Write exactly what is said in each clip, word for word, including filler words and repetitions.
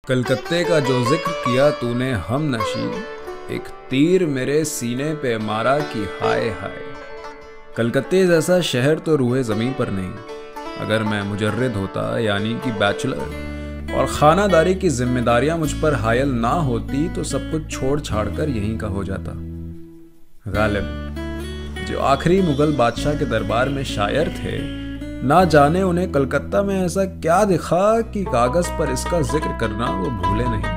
कलकत्ते का जो जिक्र किया तूने हम नशी, एक तीर मेरे सीने पे मारा कि हाय हाय। कलकत्ते जैसा शहर तो रूहे ज़मीं पर नहीं। अगर मैं मुजर्रिद होता यानी कि बैचलर और खानादारी की जिम्मेदारियां मुझ पर हायल ना होती तो सब कुछ छोड़ छाड़ कर यहीं का हो जाता। गालिब जो आखिरी मुगल बादशाह के दरबार में शायर थे, ना जाने उन्हें कलकत्ता में ऐसा क्या दिखा कि कागज पर इसका जिक्र करना वो भूले नहीं।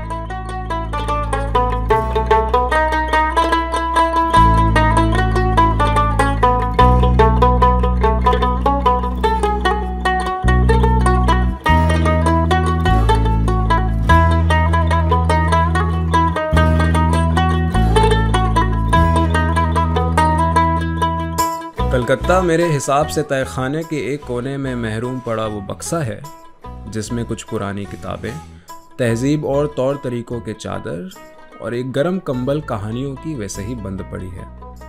कलकत्ता मेरे हिसाब से तहखाने के एक कोने में महरूम पड़ा वो बक्सा है जिसमें कुछ पुरानी किताबें, तहजीब और तौर तरीकों के चादर और एक गरम कंबल कहानियों की वैसे ही बंद पड़ी है।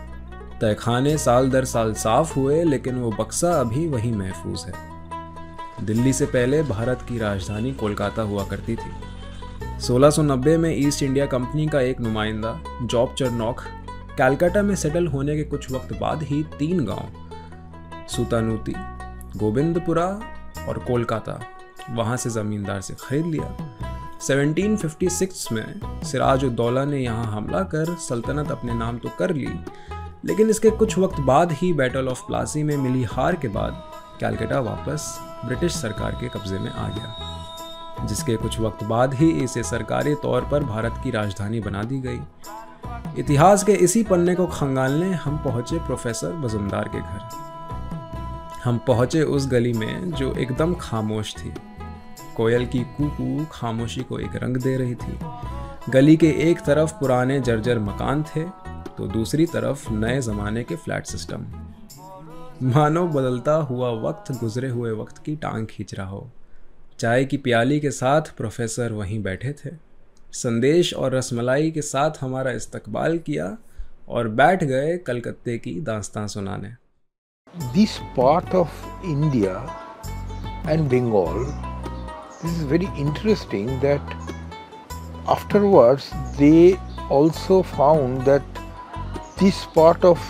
तहखाने साल दर साल साफ हुए लेकिन वो बक्सा अभी वहीं महफूज है। दिल्ली से पहले भारत की राजधानी कोलकाता हुआ करती थी। सोलह सौ नब्बे में ईस्ट इंडिया कंपनी का एक नुमाइंदा जॉब चरनॉक कलकत्ता में सेटल होने के कुछ वक्त बाद ही तीन गांव सुतानुती, गोविंदपुरा और कोलकाता वहां से जमींदार से खरीद लिया। सत्रह सौ छप्पन में सिराज-उद-दौला ने यहां हमला कर सल्तनत अपने नाम तो कर ली, लेकिन इसके कुछ वक्त बाद ही बैटल ऑफ प्लासी में मिली हार के बाद कलकत्ता वापस ब्रिटिश सरकार के कब्जे में आ गया, जिसके कुछ वक्त बाद ही इसे सरकारी तौर पर भारत की राजधानी बना दी गई। इतिहास के इसी पन्ने को खंगालने हम पहुंचे प्रोफेसर मजुमदार के घर। हम पहुंचे उस गली में जो एकदम खामोश थी। कोयल की कूकू खामोशी को एक रंग दे रही थी। गली के एक तरफ पुराने जर्जर मकान थे तो दूसरी तरफ नए जमाने के फ्लैट सिस्टम। मानो बदलता हुआ वक्त गुजरे हुए वक्त की टांग खींच रहा हो। चाय की प्याली के साथ प्रोफेसर वहीं बैठे थे, संदेश और रसमलाई के साथ हमारा इस्तकबाल किया और बैठ गए कलकत्ते की दास्तां सुनाने। This part of India and Bengal, this is very interesting that afterwards they also found that this part of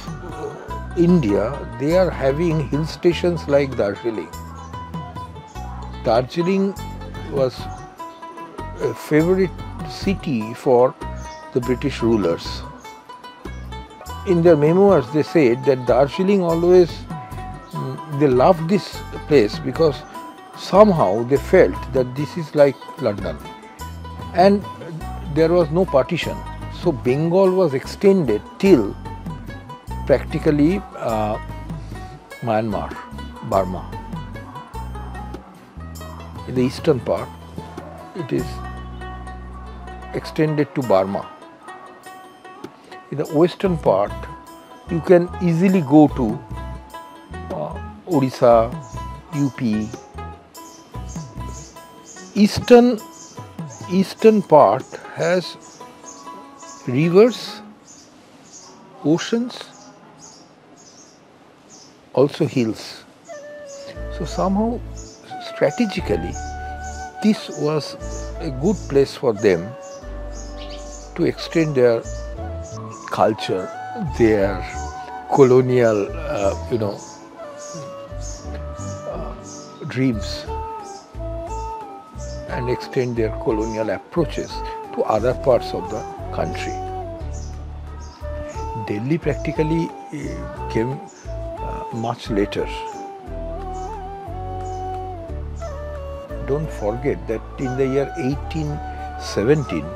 India, they are having hill stations like Darjeeling. Darjeeling was a favorite city for the British rulers. In their memoirs they said that Darjeeling always, they loved this place because somehow they felt that this is like London, and there was no partition, so Bengal was extended till practically uh, Myanmar, Burma. In the eastern part it is extended to Burma. In the western part, you can easily go to uh, Odisha, U P. Eastern, eastern part has rivers, oceans, also hills. So somehow, strategically, this was a good place for them to extend their culture, their colonial, uh, you know, uh, dreams, and extend their colonial approaches to other parts of the country. Delhi practically uh, came uh, much later. Don't forget that in the year eighteen seventeen,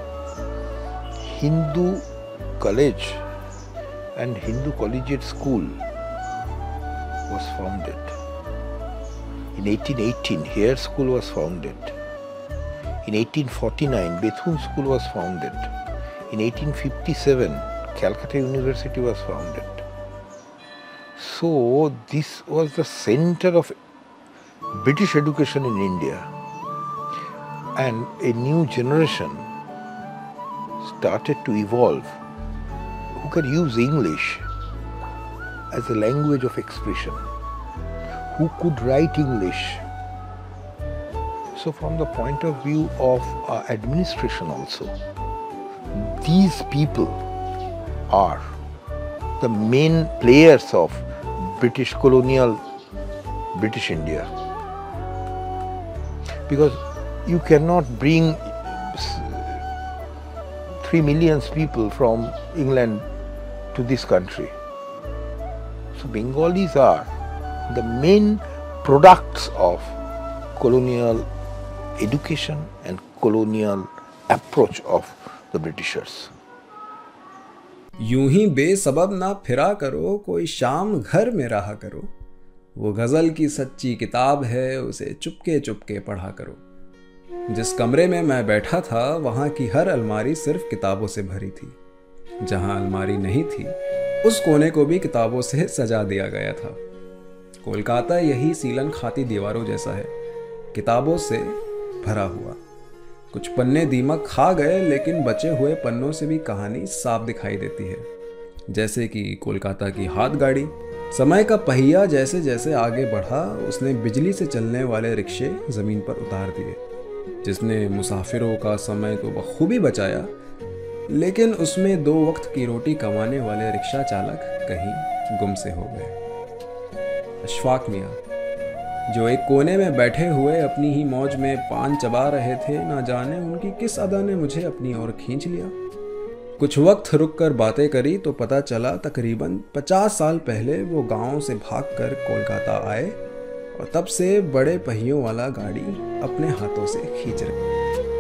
Hindu College and Hindu Collegiate School was founded. In eighteen eighteen, Hare School was founded. In eighteen forty-nine, Bethune School was founded. In eighteen fifty-seven, Calcutta University was founded. So this was the center of British education in India, and a new generation started to evolve who can use English as a language of expression, who could write English So from the point of view of uh, administration also, these people are the main players of British colonial, British India. Because you cannot bring three million people from England to this country. So Bengalis are the main products of colonial education and colonial approach of the Britishers. यूं ही बेसबब ना फिरा करो, कोई शाम घर में रहा करो, वो गज़ल की सच्ची किताब है, उसे चुपके चुपके पढ़ा करो। जिस कमरे में मैं बैठा था वहाँ की हर अलमारी सिर्फ किताबों से भरी थी। जहाँ अलमारी नहीं थी उस कोने को भी किताबों से सजा दिया गया था। कोलकाता यही सीलन खाती दीवारों जैसा है, किताबों से भरा हुआ। कुछ पन्ने दीमक खा गए, लेकिन बचे हुए पन्नों से भी कहानी साफ दिखाई देती है। जैसे कि कोलकाता की हाथ गाड़ी। समय का पहिया जैसे जैसे आगे बढ़ा, उसने बिजली से चलने वाले रिक्शे ज़मीन पर उतार दिए, जिसने मुसाफिरों का समय तो बखूबी बचाया, लेकिन उसमें दो वक्त की रोटी कमाने वाले रिक्शा चालक कहीं गुम से हो गए। अशफाक मियाँ, जो एक कोने में बैठे हुए अपनी ही मौज में पान चबा रहे थे, ना जाने उनकी किस अदा ने मुझे अपनी ओर खींच लिया। कुछ वक्त रुककर बातें करी तो पता चला तकरीबन पचास साल पहले वो गांव से भागकर कोलकाता आए और तब से बड़े पहियों वाला गाड़ी अपने हाथों से खींच रहे।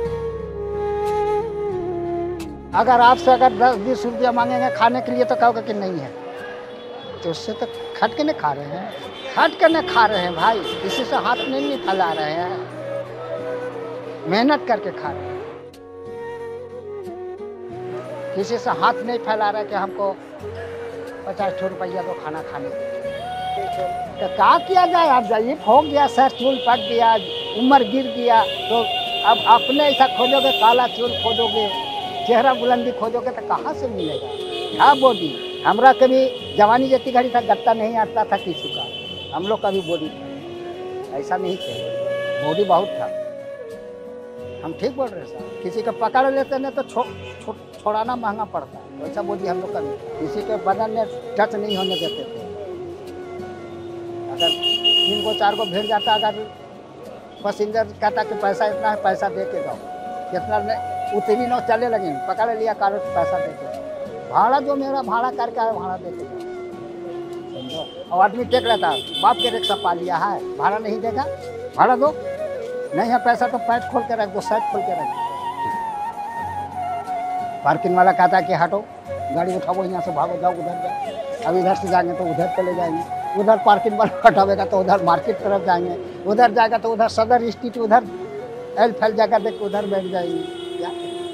अगर आपसे अगर दस बीस रुपया मांगेंगे खाने के लिए तो कहोगे कि नहीं है, तो उससे तो खट के नहीं खा रहे हैं, खट के नहीं खा रहे हैं भाई, किसी से हाथ नहीं नहीं फैला रहे हैं, मेहनत करके खा रहे हैं। किसी से हाथ नहीं फैला रहे कि हमको पचास रुपया दो खाना खाने के। तो क्या किया जाए, आप जाइए, हो गया सर, चूल पक गया, उम्र गिर गया, तो अब अपने ऐसा खोजोगे, काला चूल खोजोगे, चेहरा बुलंदी खोजोगे तो कहाँ से मिलेगा। क्या बॉडी, हमरा कभी जवानी जैसी घड़ी था, गत्ता नहीं आता था किसी का, हम लोग का भी बॉडी था, ऐसा नहीं थे, बॉडी बहुत था। हम ठीक बोल रहे सर, किसी का पकड़ लेते नहीं तो छो, छो, छोड़ाना महंगा पड़ता है, वैसा बॉडी हम लोग का भी, किसी के बदन में टच नहीं होने देते थे। अगर तीन को चार को भीड़ जाता, अगर पैसेंजर कहता कि पैसा इतना है, पैसा दे के जाओ, कितना उतरी नौ चले लगे, पकड़ लिया कारो तो पैसा दे के, भाड़ा जो मेरा भाड़ा करके आया भाड़ा दे के समझो। और आदमी टेक रहता है, बाप के रिक्शा पा लिया है, भाड़ा नहीं देगा, भाड़ा दो, नहीं है पैसा तो पैट खोल के रख दो, साइड खोल के रख दो। पार्किंग वाला कहता है कि हटो, गाड़ी उठाओ, यहाँ से भागो, जाओ उधर जाओ, अब इधर से जाएंगे तो उधर चले जाएंगे, उधर पार्किंग वाला हटावेगा तो उधर मार्केट तरफ जाएंगे, उधर जाएगा तो उधर सदर स्ट्रीट, उधर एल फैल जगह देख उधर बैठ जाएंगे। क्या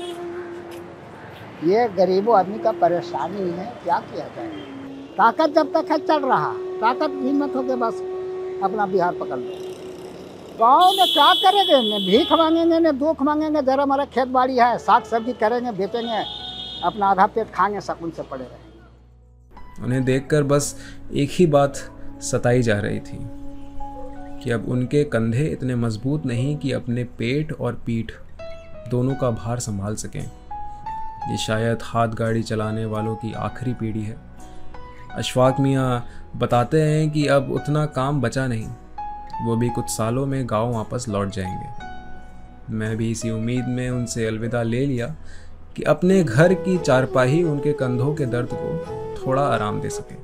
ये गरीबों आदमी का परेशानी है, क्या किया जाए। ताकत जब तक है चल रहा, ताकत हिम्मत हो के बस अपना बिहार पकड़ लो। गाँव में क्या करेंगे, न भीख मांगेंगे न दुख मांगेंगे, जरा हमारा खेत बाड़ी है, साग सब्जी करेंगे, बेचेंगे, अपना आधा पेट खाएंगे, सकून से पड़े रहेंगे। उन्हें देखकर बस एक ही बात सताई जा रही थी कि अब उनके कंधे इतने मजबूत नहीं कि अपने पेट और पीठ दोनों का भार संभाल सकें। ये शायद हाथ गाड़ी चलाने वालों की आखिरी पीढ़ी है। अशफाक मियाँ बताते हैं कि अब उतना काम बचा नहीं, वो भी कुछ सालों में गांव वापस लौट जाएंगे। मैं भी इसी उम्मीद में उनसे अलविदा ले लिया कि अपने घर की चारपाई उनके कंधों के दर्द को थोड़ा आराम दे सके।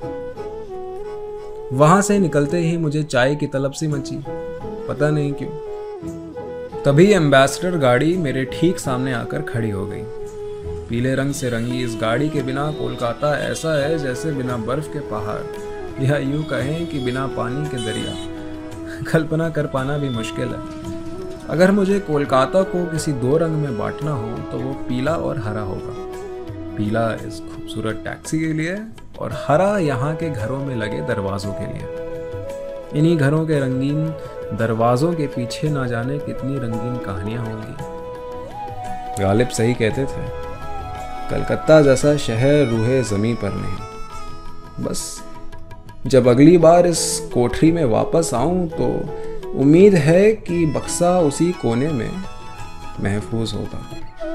वहां से निकलते ही मुझे चाय की तलब सी मची, पता नहीं क्यों। तभी एम्बेसडर गाड़ी मेरे ठीक सामने आकर खड़ी हो गई। पीले रंग से रंगी इस गाड़ी के बिना कोलकाता ऐसा है जैसे बिना बर्फ के पहाड़, या यूं कहें कि बिना पानी के दरिया। कल्पना कर पाना भी मुश्किल है। अगर मुझे कोलकाता को किसी दो रंग में बांटना हो तो वो पीला और हरा होगा। पीला इस खूबसूरत टैक्सी के लिए और हरा यहाँ के घरों में लगे दरवाज़ों के लिए। इन्हीं घरों के रंगीन दरवाज़ों के पीछे ना जाने कितनी रंगीन कहानियाँ होंगी। गालिब सही कहते थे, कलकत्ता जैसा शहर रूहे ज़मीं पर नहीं। बस जब अगली बार इस कोठरी में वापस आऊं तो उम्मीद है कि बक्सा उसी कोने में महफूज होगा।